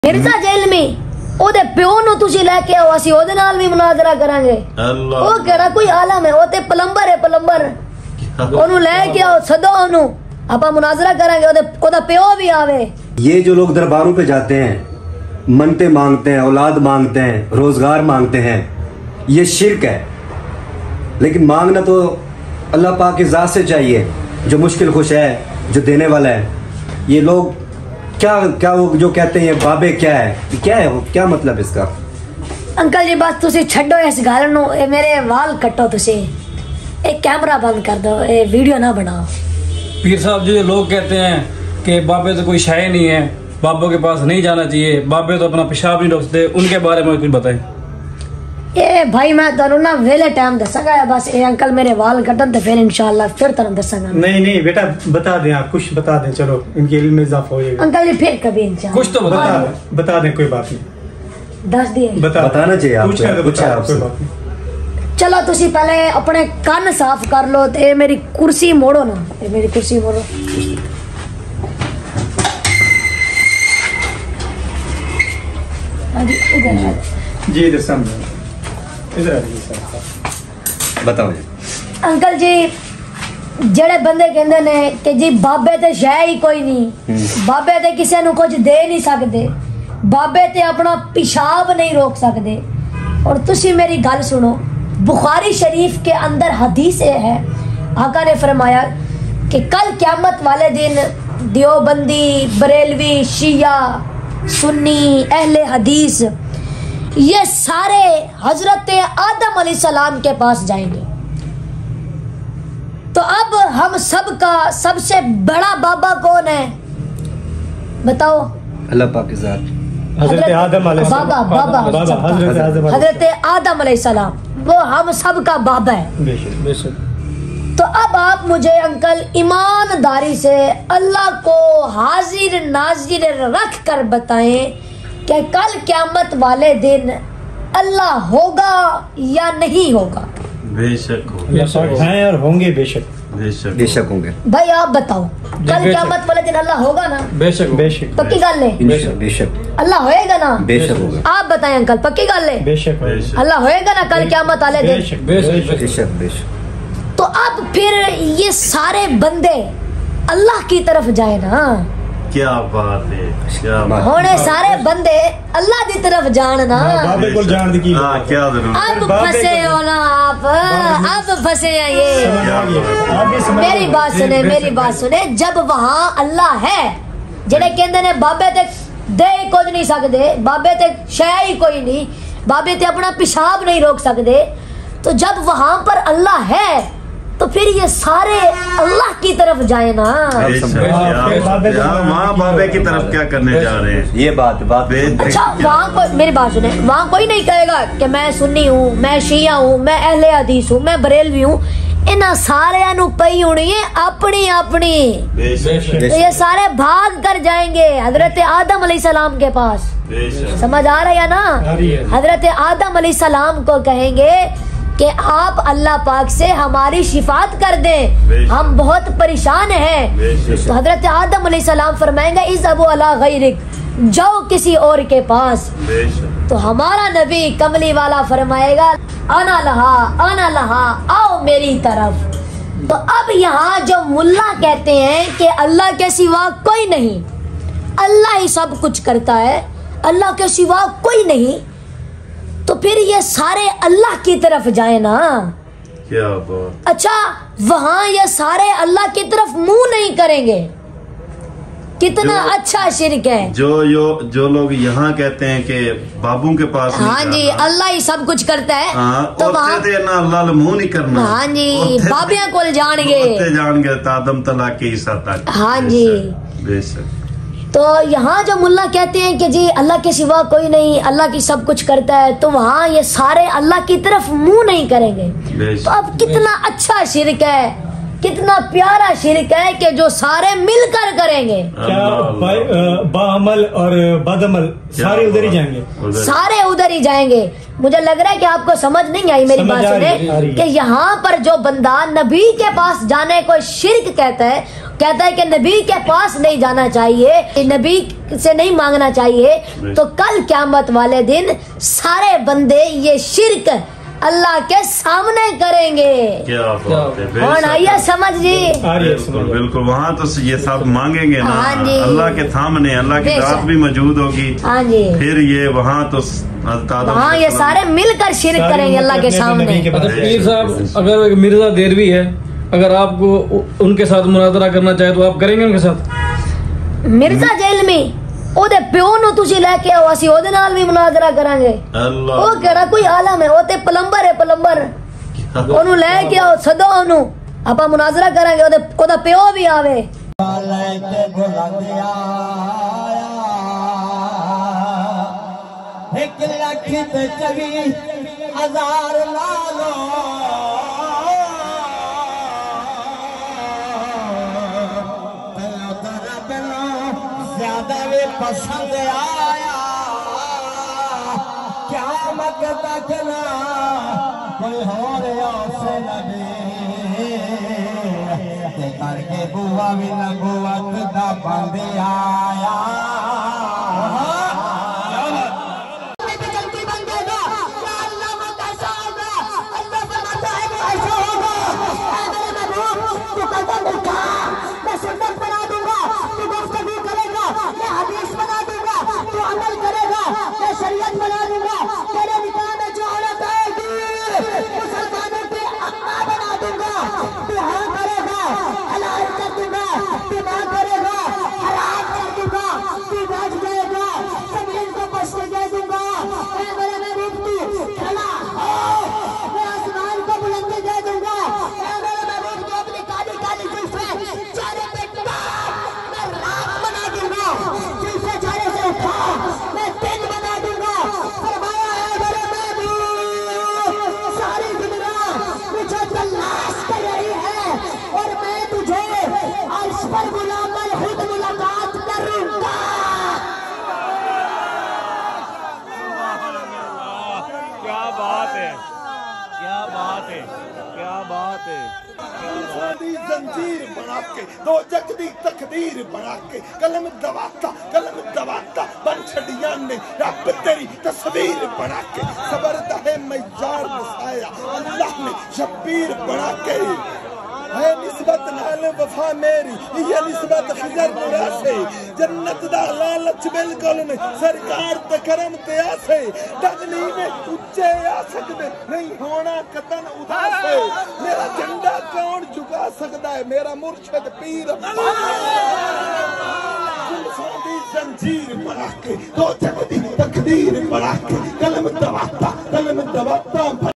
Mirza jail में ओदे प्यो नु तुसी लेके आओ, असी ओदे नाल भी मुनाजरा करांगे। अल्लाह ओ केड़ा कोई आलम है, ओ ते प्लम्बर है, प्लम्बर ओनु लेके आओ, सदो ओनु, आपा मुनाजरा करांगे, ओदा प्यो भी आवे। ये जो लोग दरबारों पे जाते हैं, मन्नतें मांगते हैं, औलाद मांगते हैं, रोजगार मांगते हैं, ये शिर्क है। लेकिन मांगना तो अल्लाह पाक की ज़ात से चाहिए, जो मुश्किल खुश है, जो देने वाला है। ये लोग क्या वो जो कहते हैं ये बाबे क्या है, क्या मतलब इसका? अंकल जी बस तुसी छड्डो इस गल नु, मेरे वाल कटो, तुसी एक कैमरा बंद कर दो, ये वीडियो ना बनाओ। पीर साहब जो लोग कहते हैं कि बाबे तो कोई शाय नहीं है, बाबों के पास नहीं जाना चाहिए, बाबे तो अपना पेशाब नहीं रोकते, उनके बारे में कुछ बताएं। ये भाई मैं तनु ना वेले टाइम दसांगा, बस ये अंकल मेरे वाल कटन तो फिर इंशाल्लाह फिर तनु दसांगा। नहीं बेटा बता दें, आप कुछ बता दें, चलो इनके इल्म में इजाफा हो जाएगा। अंकल जी फिर कभी इंशाल्लाह कुछ तो बता दें, कोई बात नहीं, दस दिए बताना चाहिए आपको। चलो तुसी पहले अपने कान साफ कर लो, ते मेरी कुर्सी मोड़ो ना, ये मेरी कुर्सी मोड़ो। जी इधर बताओ अंकल जी, जेड़े बंदे कहंदे ने कि जी बाबे ते शै ही कोई नहीं, बाबे ते किसी नु कुछ दे नहीं सकते, बाबे ते अपना पेशाब नहीं रोक सकते। और तुसी मेरी गल सुनो, बुखारी शरीफ के अंदर हदीस है, आका ने फरमाया कि कल क़यामत वाले दिन देवबंदी, बरेलवी, शिया, सुन्नी, अहले हदीस ये सारे हजरत आदम अलैहिस्सलाम के पास जाएंगे। तो अब हम सब का सबसे बड़ा बाबा कौन है बताओ? अल्लाह पाक की ज़ात, हजरत आदम हजरत आदम अलैहिस्सलाम, वो हम सब का बाबा है। बेशक। तो अब आप मुझे अंकल ईमानदारी से अल्लाह को हाजिर नाजिर रख कर बताएं कि कल क़यामत वाले दिन अल्लाह होगा या नहीं होगा? बेशक हैं और होंगे, बेशक होंगे। भाई आप बताओ, कल क़यामत वाले दिन अल्लाह होगा ना? बेशक पक्की गल है? बेशक अल्लाह होएगा ना? बेशक होगा। आप बताएं अंकल, पक्की गल है? बेशक अल्लाह होएगा ना कल क़यामत वाले दिन? बेशक। तो अब फिर ये सारे बंदे अल्लाह की तरफ जाए ना? क्या बात है, क्या बात होने सारे बंदे अल्लाह की तरफ जान ना? बाबे को जान दी क्या जरूर। अब फंसे हो ना आप, अब फंसे हैं ये। मेरी बात सुने, जब वहाँ अल्लाह है, जेड़े कहंदे ने बाबे ते दे कुछ नहीं सकते, बाबे ते शै ही कोई नहीं, बाबे ते अपना पेशाब नहीं रोक सकते, तो जब वहाँ पर अल्लाह है तो फिर ये सारे अल्लाह की तरफ जाए ना? वहाँ बाबे की तरफ क्या करने जा रहे हैं? ये बात अच्छा, वहाँ मेरी बात सुने, वहाँ कोई नहीं कहेगा कि मैं सुन्नी हूँ, मैं शिया हूँ, मैं अहले हदीस हूँ, मैं बरेलवी हूँ। इन्हां सारे नु पई होनी है अपनी अपनी, तो ये सारे भाग कर जाएंगे हजरत आदम अलैहिस्सलाम के पास। समझ आ रहा है ना? हजरत आदम अलैहिस्सलाम को कहेंगे कि आप अल्लाह पाक से हमारी शिफात कर दें, हम बहुत परेशान हैं। तो हजरत आदम अलैहिस्सलाम फरमाएंगे इज़हबू अला गैरिक, जाओ किसी और के पास। तो हमारा नबी कमली वाला फरमाएगा आना लहा, आओ मेरी तरफ। तो अब यहाँ जो मुल्ला कहते हैं कि अल्लाह के सिवा कोई नहीं, अल्लाह ही सब कुछ करता है, अल्लाह के सिवा कोई नहीं, तो फिर ये सारे अल्लाह की तरफ जाए ना? क्या बात। अच्छा, वहाँ ये सारे अल्लाह की तरफ मुंह नहीं करेंगे, कितना अच्छा शिर्क है। जो लोग यहाँ कहते हैं कि बाबू के पास, हाँ जी, अल्लाह ही सब कुछ करता है, तो वहाँ अल्लाह मुंह नहीं करना। हाँ जी, बाबिया को जान आदम तलाक की हिस्सा तक। हाँ जी, बेशक। तो यहाँ जो मुल्ला कहते हैं कि जी अल्लाह के सिवा कोई नहीं, अल्लाह की सब कुछ करता है, तो वहाँ ये सारे अल्लाह की तरफ मुंह नहीं करेंगे। तो अब कितना अच्छा शिर्क है, कितना प्यारा शिर्क है कि जो सारे मिलकर करेंगे। क्या बाअमल और बदअमल सारे उधर ही जाएंगे? सारे उधर ही जाएंगे। मुझे लग रहा है कि आपको समझ नहीं आई मेरी बात सुने, कि यहाँ पर जो बंदा नबी के पास जाने को शिर्क कहता है, कहता है कि नबी के पास नहीं जाना चाहिए, नबी से नहीं मांगना चाहिए, तो कल क़यामत वाले दिन सारे बंदे ये शिर्क अल्लाह के सामने करेंगे। क्या बात है, और आइए समझ जी, बिल्कुल वहाँ तो ये सब मांगेंगे ना हाँ जी, अल्लाह के सामने, अल्लाह की रात भी मौजूद होगी। हाँ जी, फिर ये वहाँ तो हाँ ये सारे मिलकर शिर्क करेंगे अल्लाह के सामने। पीर साहब, अगर मिर्जा देरवी है, अगर आपको उनके साथ मुनाजरा करना चाहे तो आप करेंगे उनके साथ? मिर्जा जेल में ओदे प्यो नु तुसी लेके आओ, असी ओदे नाल भी मुनाजरा करांगे। ओ केड़ा कोई आलम है, ओ ते प्लम्बर है, प्लम्बर ओनु लेके आओ, सदो ओनु, आपा मुनाजरा करांगे, ओदा प्यो भी आवे। एक लाख ते 24,000 लालो ज्यादा वे पसंद आया, क्या मत तकना कोई हो रहा से नबी करके बुआ भी नबुवत दा बंद आया। शरीयत बना दूंगा, तेरे निकाह में जो औरत आएगी मुसलमानों के अम्मा बना दूंगा, बिहार करेगा, हलाल कर दूंगा, बिमार करेगा, हराम कर दूंगा, तू बच जाएगा, जमीन को बचने दे दूंगा। मेरे महबूब तू खड़ा हो, मैं आसमान को बुलंदी दे दूंगा। मेरे महबूब तू अपनी काली काली जुल्फे चारे पे मैं रात बना दूंगा, जुल्फे चारे से उठा मैं दिन बना दूंगा। फरमाया है मेरे महबूब, सारी दुनिया मुझे तलाश कर रही है और मैं तुझे अर्श पर बुलाकर खुद मुलाकात करूंगा। क्या बात है, क्या बात है, क्या बात है। जंजीर बना के दो जगदी तकदीर बना के कलम दबाता बन छड़िया ने रब तेरी तस्वीर बना के खबर दहे मैं यार बसाया अल्लाह ने शब्बीर बना के है निस्बत नाल वफा मेरी ये निस्बत खिजर मुरा से जन्नत दा लालच बिल्कुल नहीं सरकार ते करम ते आसे डगली में उच्चे आ सकदे नहीं होना कतन उदास है मेरा झंडा कौन झुका सकदा है मेरा मुर्शिद पीर जंजीर बना के दो जगदी तकदीर बना के कलम दबाता